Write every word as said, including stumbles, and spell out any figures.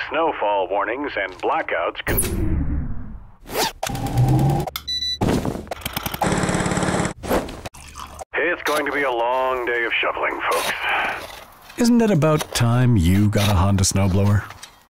snowfall warnings and blackouts can... It's going to be a long day of shoveling, folks. Isn't it about time you got a Honda snowblower?